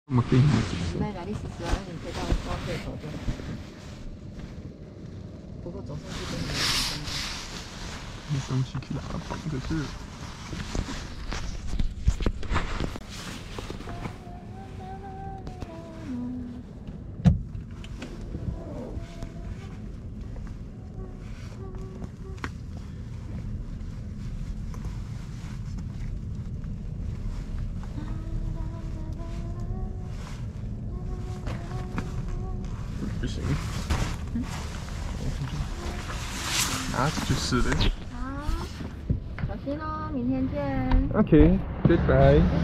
这么定还是？ 那哪里试试啊？那你可以到高铁头就好。不过走上去真的没有什么。 你生气起来了，绑个是。不行，拿就是了。 好，小心哦，明天见。 OK，goodbye。